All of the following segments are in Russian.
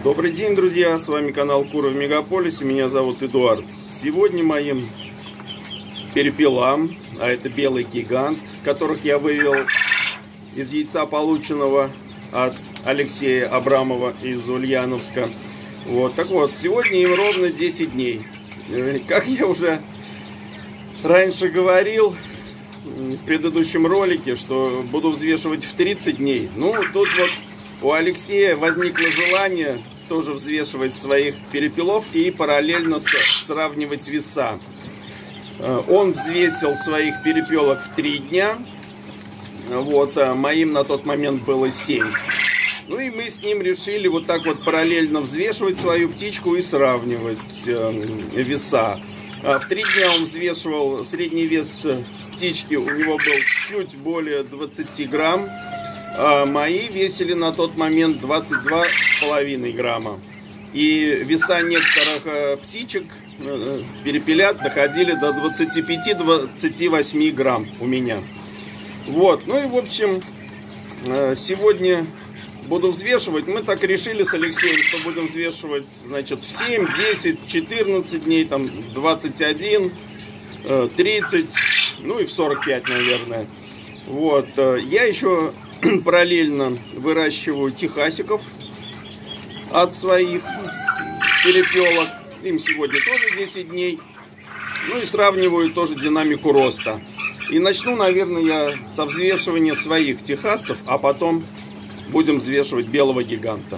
Добрый день, друзья! С вами канал Куры в Мегаполисе. Меня зовут Эдуард. Сегодня моим перепелам, а это белый гигант, которых я вывел из яйца, полученного от Алексея Абрамова из Ульяновска. Вот, так вот, сегодня им ровно 10 дней. Как я уже раньше говорил в предыдущем ролике, что буду взвешивать в 30 дней. Ну, тут вот у Алексея возникло желание тоже взвешивать своих перепелов и параллельно сравнивать веса. Он взвесил своих перепелок в 3 дня. Вот, а моим на тот момент было 7. Ну и мы с ним решили вот так вот параллельно взвешивать свою птичку и сравнивать веса. В 3 дня он взвешивал, средний вес птички у него был чуть более 20 грамм. А мои весили на тот момент 22,5 грамма. И веса некоторых птичек, перепелят, доходили до 25-28 грамм у меня. Вот, ну и в общем, сегодня буду взвешивать. Мы так решили с Алексеем, что будем взвешивать, значит, в 7, 10, 14 дней, там 21, 30, ну и в 45, наверное. Вот, я еще параллельно выращиваю техасиков от своих перепелок. Им сегодня тоже 10 дней. Ну и сравниваю тоже динамику роста. И начну, наверное, я со взвешивания своих техасцев, а потом будем взвешивать белого гиганта.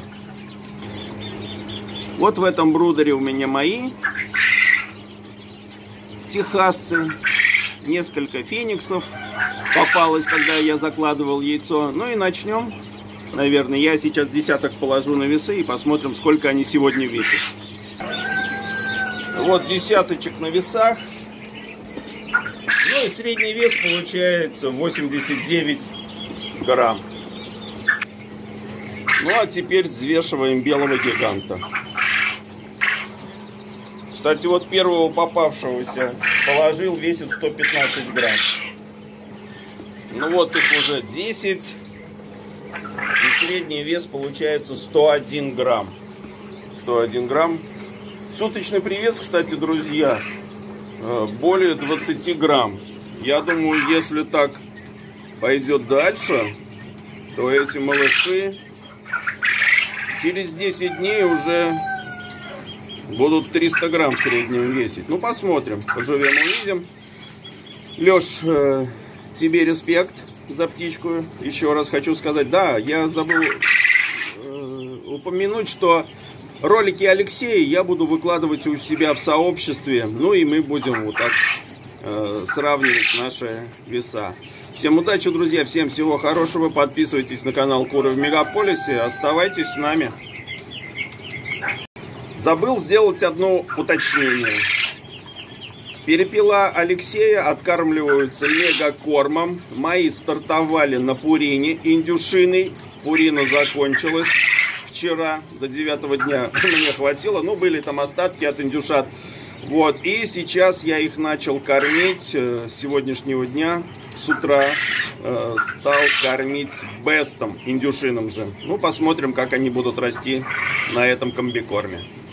Вот в этом брудере у меня мои техасцы. Несколько фениксов попалось, когда я закладывал яйцо. Ну и начнем. Наверное, я сейчас десяток положу на весы и посмотрим, сколько они сегодня весят. Вот десяточек на весах. Ну и средний вес получается 89 грамм. Ну а теперь взвешиваем белого гиганта. Кстати, вот первого попавшегося положил, весит 115 грамм. Ну вот их уже 10. И средний вес получается 101 грамм. 101 грамм. Суточный привес, кстати, друзья, более 20 грамм. Я думаю, если так пойдет дальше, то эти малыши через 10 дней уже будут 300 грамм в среднем весить. Ну, посмотрим, поживем, увидим. Леш, тебе респект за птичку. Еще раз хочу сказать, да, я забыл упомянуть, что ролики Алексея я буду выкладывать у себя в сообществе. Ну и мы будем вот так сравнивать наши веса. Всем удачи, друзья, всем всего хорошего. Подписывайтесь на канал Куры в Мегаполисе. Оставайтесь с нами. Забыл сделать одно уточнение. Перепела Алексея откармливаются мегакормом. Мои стартовали на пурине индюшиной. Пурина закончилась вчера. До 9 дня мне хватило. Ну, были там остатки от индюшат. Вот. И сейчас я их начал кормить с сегодняшнего дня. С утра стал кормить бестом, индюшиным же. Ну, посмотрим, как они будут расти на этом комбикорме.